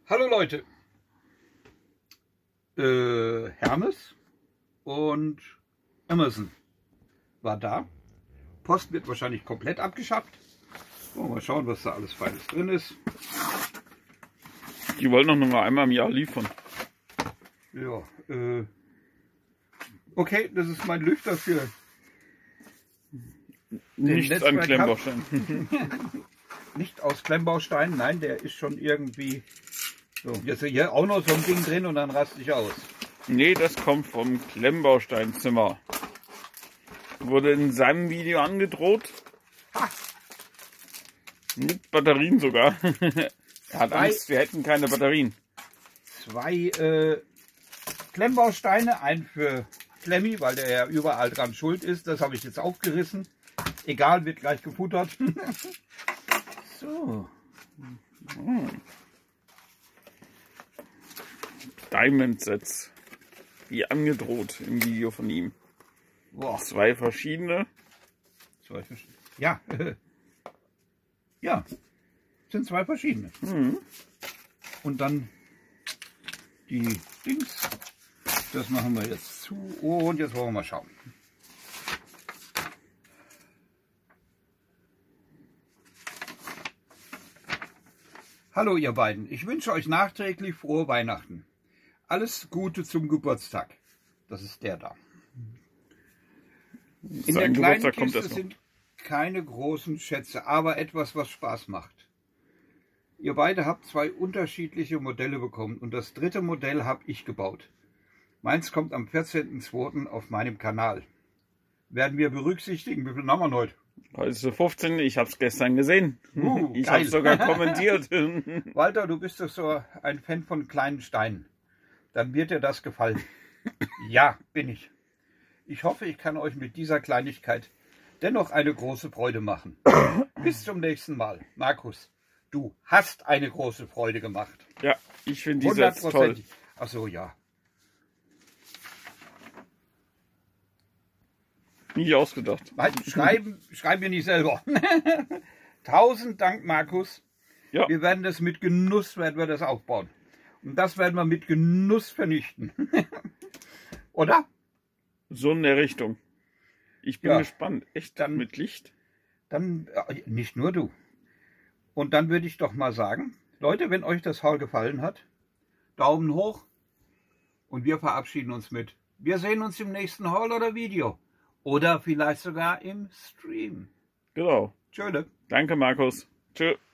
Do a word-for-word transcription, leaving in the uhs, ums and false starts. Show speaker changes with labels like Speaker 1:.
Speaker 1: Hallo Leute, äh, Hermes und Amazon war da. Post wird wahrscheinlich komplett abgeschafft. Oh, mal schauen, was da alles Feines drin ist.
Speaker 2: Die wollten noch mal einmal im Jahr liefern.
Speaker 1: Ja, äh, okay, das ist mein Lüfter für
Speaker 2: nichts an Klemmbaustein.
Speaker 1: Nicht aus Klemmbaustein, nein, der ist schon irgendwie so. Jetzt hier auch noch so ein Ding drin und dann raste ich aus.
Speaker 2: Nee, das kommt vom Klemmbausteinzimmer. Wurde in seinem Video angedroht.
Speaker 1: Ha.
Speaker 2: Mit Batterien sogar. Er hat
Speaker 1: Zwei,
Speaker 2: Angst, wir hätten keine Batterien.
Speaker 1: Zwei äh, Klemmbausteine, ein für Klemmi, weil der ja überall dran schuld ist. Das habe ich jetzt aufgerissen. Egal, wird gleich gefuttert. So.
Speaker 2: Hm. Diamond Sets. Wie angedroht im Video von ihm.
Speaker 1: Boah.
Speaker 2: Zwei verschiedene.
Speaker 1: Zwei verschiedene. Ja. Ja. Sind zwei verschiedene.
Speaker 2: Mhm.
Speaker 1: Und dann die Dings. Das machen wir jetzt zu. Und jetzt wollen wir mal schauen. Hallo ihr beiden, ich wünsche euch nachträglich frohe Weihnachten. Alles Gute zum Geburtstag. Das ist der da. In der kleinen Kiste sind keine großen Schätze, aber etwas, was Spaß macht. Ihr beide habt zwei unterschiedliche Modelle bekommen und das dritte Modell habe ich gebaut. Meins kommt am vierzehnten zweiten auf meinem Kanal. Werden wir berücksichtigen, wie viel haben wir heute?
Speaker 2: Heute ist der fünfzehnte Ich habe es gestern gesehen.
Speaker 1: Uh,
Speaker 2: ich habe sogar kommentiert.
Speaker 1: Walter, du bist doch so ein Fan von kleinen Steinen. Dann wird dir das gefallen. Ja, bin ich. Ich hoffe, ich kann euch mit dieser Kleinigkeit dennoch eine große Freude machen. Bis zum nächsten Mal. Markus, du hast eine große Freude gemacht.
Speaker 2: Ja, ich finde die Sets toll.
Speaker 1: Ach so, ja.
Speaker 2: Nie ausgedacht.
Speaker 1: Nein, schreiben, schreiben wir nicht selber. Tausend Dank, Markus.
Speaker 2: Ja.
Speaker 1: Wir werden das mit Genuss, werden wir das aufbauen. Und das werden wir mit Genuss vernichten. Oder?
Speaker 2: So in der Richtung. Ich bin
Speaker 1: ja.
Speaker 2: gespannt. Echt
Speaker 1: dann,
Speaker 2: mit Licht?
Speaker 1: Dann, nicht nur du. Und dann würde ich doch mal sagen, Leute, wenn euch das Haul gefallen hat, Daumen hoch. Und wir verabschieden uns mit. Wir sehen uns im nächsten Haul oder Video. Oder vielleicht sogar im Stream.
Speaker 2: Genau.
Speaker 1: Tschö.
Speaker 2: Danke, Markus. Tschö.